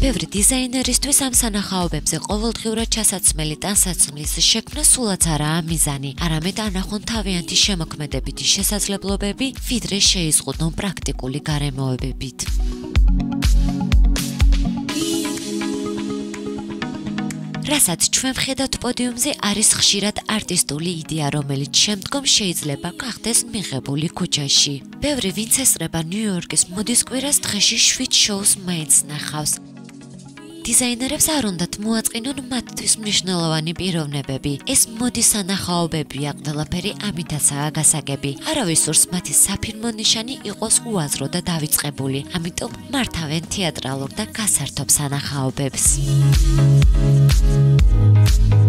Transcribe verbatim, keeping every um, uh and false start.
ბევრი დიზაინერისთვის ამ სანახაობებზე ყოველდღიურად ჩასაცმელი ტანსაცმლის შექმნა სულაც არაა მიზანი, არამედ ანახონ თავიანთი შემოქმედებითი შესაძლებლობები, ვიდრე შეიზღუდნონ პრაქტიკული გარემოებებით. რასაც ჩვენ ვხედავთ პოდიუმზე, არის ხშირად არტისტული იდეა, რომელიც შემდგომ შეიძლება გახდეს მიღებული ქუჩაში. ბევრი ვინც ესწრება ნიუ-იორკის მოდის კვირას დღეში შვიდ შოუს მაინც ნახავს. დიზაინერებს არ უნდათ მოაწყინონ მათთვის მნიშვნელოვანი პიროვნებები. ეს მოდის სანახაობებია, ყველაფერი ამითაცაა გასაგები. არავის სურს მათი საფირმო ნიშანი იყოს უაზრო და დავიწყებული, ამიტომ მართავენ თეატრალურ და გასართობ სანახაობებს.